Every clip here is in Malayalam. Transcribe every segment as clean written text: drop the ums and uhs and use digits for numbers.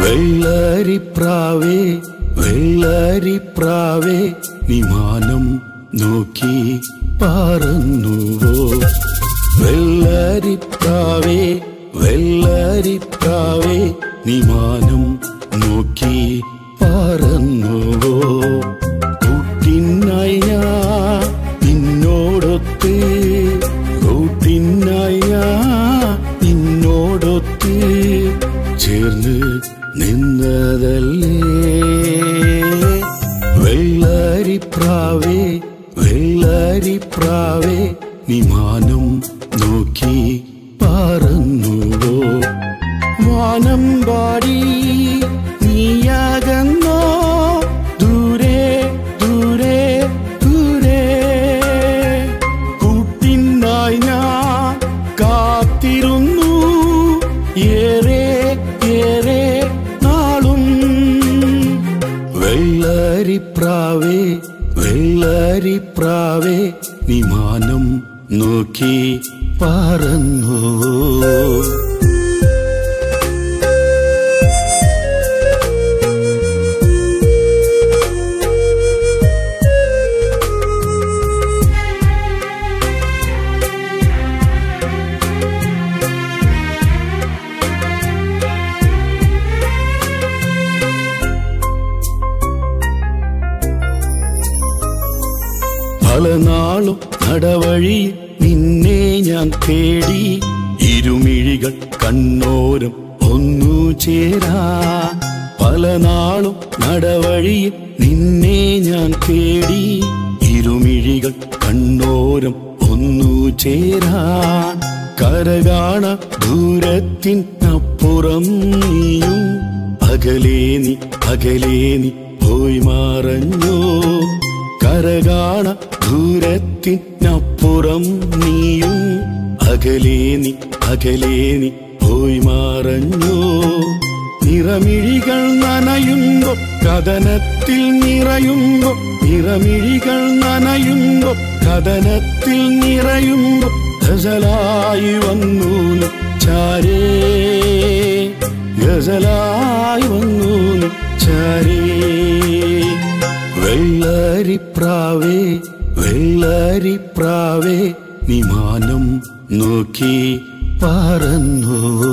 വെള്ളരിപ്രാവേ വെള്ളരിപ്രാവേ നീ മാനം നോക്കി പറന്നുവോ? വെള്ളരിപ്രാവേ വെള്ളരിപ്രാവേ നീ മാനം നോക്കി പറന്നുവോ? കൂട്ടിനായി ഞാൻ നിന്നോടൊത്ത് കൂട്ടിനായി ഞാൻ നിന്നോടൊത്ത് ചേർന്ന് നിന്നതല്ലേ? വെള്ളരിപ്രാവേ വെള്ളരിപ്രാവേ നീ മാനം നോക്കി പറന്നുവോ? വാനം പാടി നീയാകന്നോ ദൂരെ ദൂരെ ദൂരെ? കൂട്ടിനായി ഞാൻ കാത്തിരുന്നു ഏറെ ഏറെ നാളും. വെള്ളരിപ്രാവേ വെള്ളരിപ്രാവേ നീ മാനം നോക്കി പറന്നുവോ? പല നാളും നടവഴി നിന്നെ ഞാൻ തേടി ഇരുമിഴികൾ കണ്ണോരം ഒന്നു ചേരാ. പല നാളും നടവഴി നിന്നെ ഞാൻ തേടി ഇരുമിഴികൾ കണ്ണോരം ഒന്നു ചേരാൻ. കരകാണ ദൂരത്തിനപ്പുറം നീയും അകലേ നീ പോയി മറഞ്ഞോ? കരകാണ ദൂരത്തിനപ്പുറം നീയും അകലേ നീ പോയി മറഞ്ഞോ? നിറമിഴികൾ നനയുമ്പോ കഥനത്തിൽ നിറയുമ്പോ നിറമിഴികൾ നനയുമ്പോ കഥനത്തിൽ നിറയുമ്പോ ഗസലായി വന്നു ചാരേ ഗസലായി വന്നു ചാരേ. വെള്ളരിപ്രാവേ വെള്ളരിപ്രാവേ നീ മാനം നോക്കി പറന്നുവോ?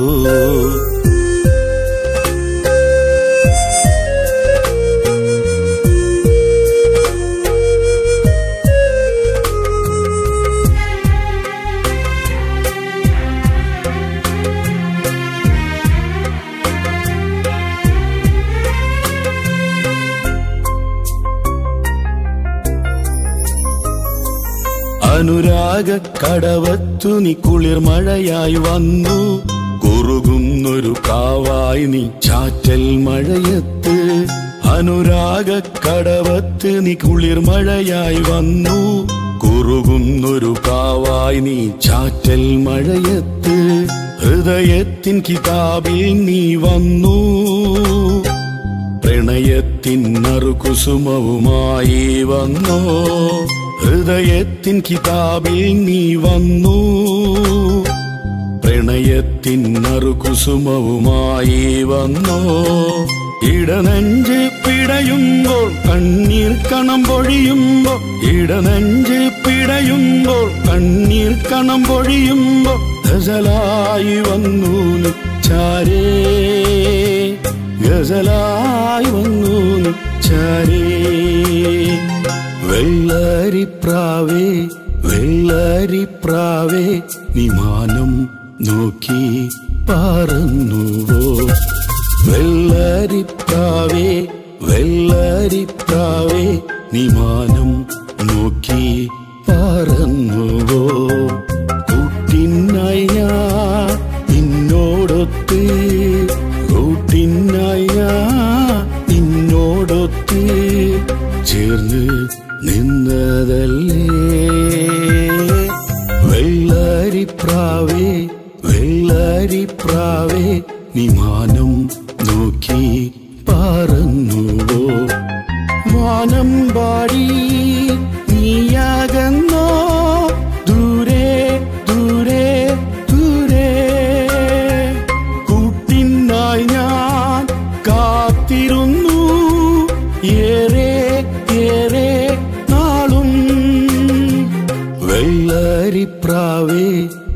അനുരാഗ കടവത്തു നീ കുളിർ മഴയായി വന്നു. കുറുകുന്നൊരു കാവായി നീ ചാറ്റൽ മഴയത്ത്. അനുരാഗ കടവത്ത് നീ കുളിർ മഴയായി വന്നു. കുറുകുന്നൊരു കാവായി നീ ചാറ്റൽ മഴയത്ത്. ഹൃദയത്തിൻ കിതാബിൽ നീ വന്നു. പ്രണയത്തിൻ നറുകുസുമവുമായി വന്നോ? ഹൃദയത്തിൻ കിതാബിൽ നീ വന്നു. പ്രണയത്തിൻ നറുകുസുമവുമായി വന്നോ? ഇടനെഞ്ച് പിടയുമ്പോൾ കണ്ണീർ കണം പൊഴിയുമ്പോ ഇടനെഞ്ച് പിടയുമ്പോൾ കണ്ണീർ കണം പൊഴിയുമ്പോ ഗസലായി വന്നു ചാരേ ഗസലായി വന്നു ചാരേ. വെള്ളരിപ്രാവേ വെള്ളരിപ്രാവേ നീ മാനം നോക്കി പറന്നുവോ? വെള്ളരിപ്രാവേ വെള്ളരിപ്രാവേ നീ മാനം നോക്കി പറന്നുവോ? കൂട്ടിനായി ഞാൻ നിന്നോടൊത്ത് കൂട്ടിനായി ഞാൻ നിന്നോടൊത്ത് ചേർന്ന് നിന്നതല്ലേ? വെള്ളരിപ്രാവേ വെള്ളരിപ്രാവേ നീ മാനം നോക്കി പറന്നുവോ? വാനം പാടി നീയാകന്നോ ദൂരെ ദൂരെ ദൂരെ? കൂട്ടിനായി ഞാൻ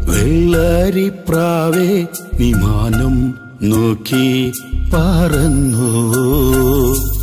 വെള്ളരിപ്രാവേ നീ മാനം നോക്കി പറന്നുവോ?